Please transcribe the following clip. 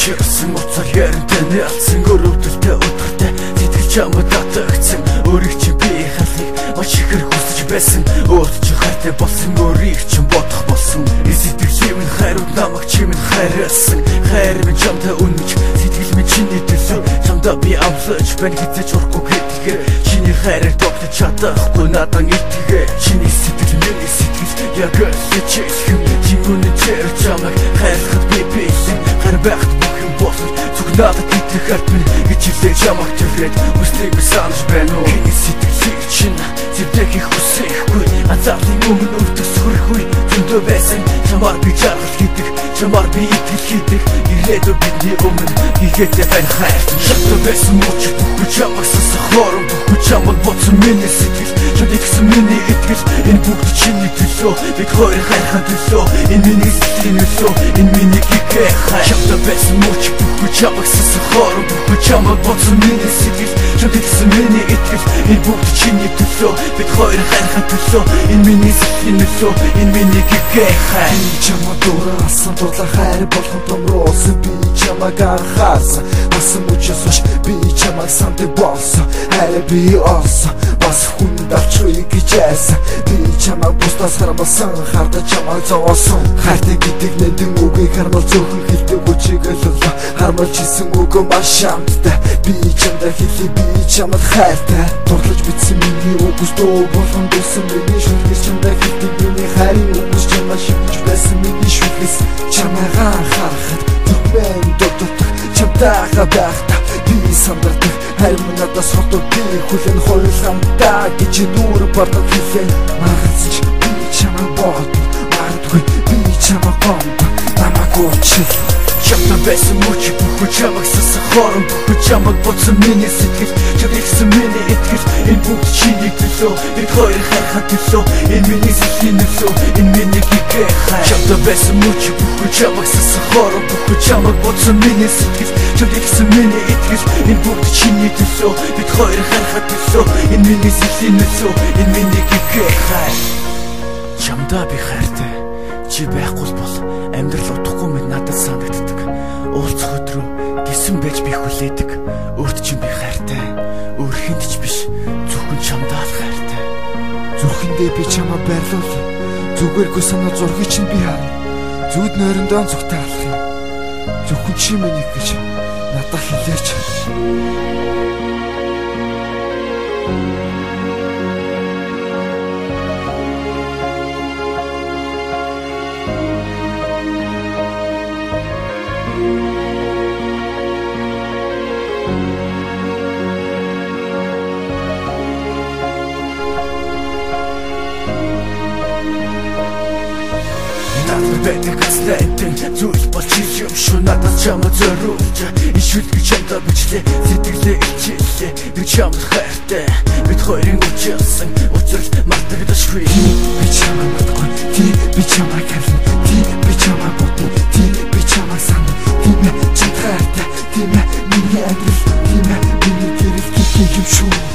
учирсан уцаар яринтай ялсан өрөвдөлтэй өдөртэй сэтгэл чамд татагдсан өөрийг чи би халахыг маш ихэр хүсэж байсан өөд чи хайртай болсон өөрийг чи бодох болсон сэтгэл минь хайрууд намайг чимэн хайрлсан хайр минь чамтай үнэж сэтгэл минь чиний төлөө чамдаа би амлаж байна хизээч урахгүй гэдгээр чиний хайраар тогтож чадахгүй надан итгээ чиний сэтгэл миний сэтгэл яг өсөж чингүнэ тэр чамайг хайрлахад би бийсэн хайр байхад бүх юм болсон зүг надад итгэх харт минь ичилээ чамайг төрөөд үслийг би санаж байна уу чиний сэтгэлийг чинь зэвдэх их хүсэхгүй азаалын өмнө өртөг сүрхгүй зөндөө байсан чамаар би жаргал хийдэг чамаар би итгэл хийдэг ирээдүйд бидний өмнө хийгээдэй байна хайр шатаа байсан мууч бүхгүй чамайг сасах хорон бүхгүй чамд боцсон миний сэтгэл чамд ихсэн миний итгэл энэ бүгд чиний төлөө бид хоёр хайрхан төлөө энэ миний сэтгэлийн төлөө энэ миний гихээ хайр шатаа байсан мууч бүхгүй чамайг сасах хорон бүхгүй чамд боцсон миний сэтгэл чамд ихсэн миний итгэл энэ бүгд чиний төлөө бид хоёр хайрхан төлөө энэ миний сэтгэлийн төлөө энэ миний гихээ хайр чамд дууралсан дурлах хайр болгон томруулсан би чамайг анхаарсан басан мөчөөс би чамайг сандыг болсон хайр би олсон бас хүнд авчрыг гэж яасан би чамайг бусдаас харамсан хардаж чамайг зовоосон хайртай гэдэг нэгэн үгийг хармал зөвхөн хэлдэг үчиг ойлголоо хармалж хийсэн үг маш амттай би чамдаа хэлээ би чамд хайртай дурлаж битсэн миний үгс дөө болгон дэсэн миний шүлгээс чамдаа хэлдэг миний хайрын үгс чамаа шивж байсан миний шүлгээс чамайг анхаарахад түмэн дутдаг чамтайгаа байхдаа би сандардаг хайр минь надаас хотод би хүлэн хойлондаа гэж нүүр бардаг хэлээ маргалцч би чамайг бод мардгүй би чамайг гомд намайг уучлал чамтай байсан мөч бүхгүй чамайг сасах хорон бүхгүй чамайг боцсон миний сэтгэл чамд ихсэн миний итгэл энэ бүгд чиний төлөө бид хоёр хайрхан төлөө энэ миний сэтгэлийн төлөө энэ миний гихээ хайр чамтай байсан мөч бүхгүй чамайг сасах хорон бүхгүй чамайг боцсон миний сэтгэл чамд ихсэн миний итгэл энэ бүгд чиний төлөө бид хоёр хайрхан төлөө энэ миний сэтгэлийн төлөө энэ миний гихээ хайр чамдаа би хайртай чи байхгүй бол амьдрал утгагүй мэд надад санагддаг уулзах өдрөө гисэн байж би хүлээдэг өөрт чинь би хайртай өөр хүнд ч биш зөвхөн чамдаа л хайртай зүрхэндээ би чамаа байрлуул зүгээргүй санаа зургийг чинь би харна зүуд нойрондоо зүгтээ алах юм зөвхөн чи миний гэж надад хэлээч байдаг хэцлээдэн зүйл болж юм шүү надад чамд зориулж ишүүлгүй чамдаа бичлээ сэтгэлээ ичээлээ би чамд хайртай бид хоёрын үчилсэн уцрал мартагдашгүй би чамд бодгүй ти би чамайг харна ти би чамайг бодно ти би чамайг сана ти мэ чамд хайртай ти мэ миний амьдрал ти мэ миний гэрэл гэх юм шүү